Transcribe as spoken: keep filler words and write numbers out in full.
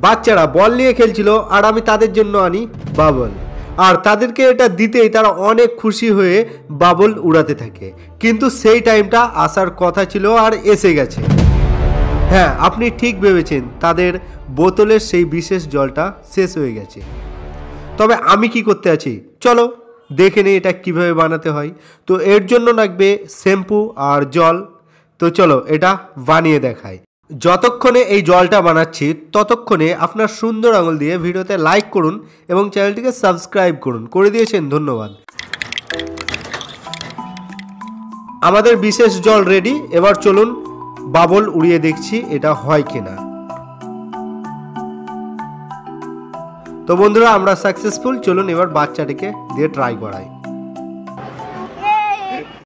বাচ্চারা বল নিয়ে খেলছিল আর আমি তাদের জন্য আনি বাবল, আর তাদেরকে এটা দিতেই তারা অনেক খুশি হয়ে বাবল উড়াতে থাকে। কিন্তু সেই টাইমটা আসার কথা ছিল আর এসে গেছে। হ্যাঁ, আপনি ঠিক ভেবেছেন, তাদের বোতলের সেই বিশেষ জলটা শেষ হয়ে গেছে। তবে আমি কি করতে আছি, চলো দেখে নিই এটা কিভাবে বানাতে হয়। তো এর জন্য লাগবে শ্যাম্পু আর জল। তো চলো এটা বানিয়ে দেখাই। যতক্ষণে এই জলটা বানাচ্ছি ততক্ষণে আপনার সুন্দর আঙুল দিয়ে ভিডিওতে লাইক করুন এবং চ্যানেলটিকে সাবস্ক্রাইব করুন। করে দিয়েছেন, ধন্যবাদ। আমাদের বিশেষ জল রেডি। এবার চলুন বাবল উড়িয়ে দেখছি এটা হয় কিনা। তো বন্ধুরা, আমরা সাকসেসফুল। চলুন এবার বাচ্চাটিকে দিয়ে ট্রাই করাই।